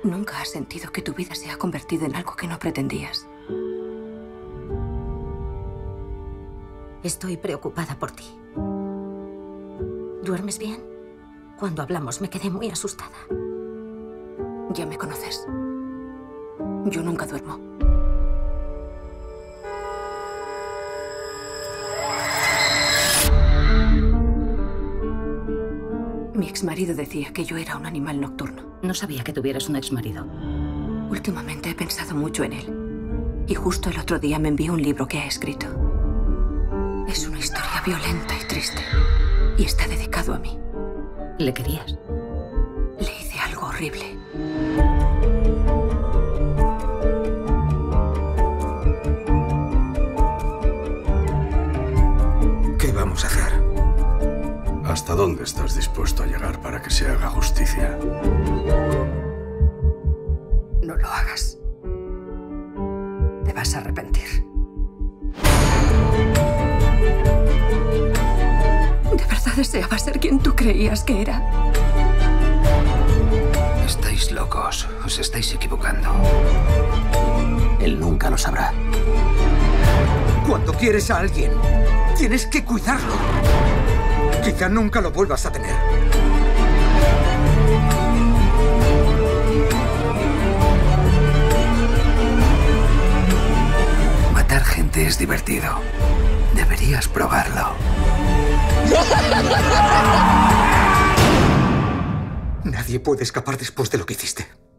Nunca has sentido que tu vida se ha convertido en algo que no pretendías. Estoy preocupada por ti. ¿Duermes bien? Cuando hablamos me quedé muy asustada. Ya me conoces. Yo nunca duermo. Mi exmarido decía que yo era un animal nocturno. No sabía que tuvieras un exmarido. Últimamente he pensado mucho en él. Y justo el otro día me envió un libro que ha escrito. Es una historia violenta y triste. Y está dedicado a mí. ¿Le querías? Le hice algo horrible. ¿Qué vamos a hacer? ¿Hasta dónde estás dispuesto a llegar para que se haga justicia? No lo hagas. Te vas a arrepentir. ¿De verdad deseaba ser quien tú creías que era? Estáis locos. Os estáis equivocando. Él nunca lo sabrá. Cuando quieres a alguien, tienes que cuidarlo. Quizá nunca lo vuelvas a tener. Matar gente es divertido. Deberías probarlo. Nadie puede escapar después de lo que hiciste.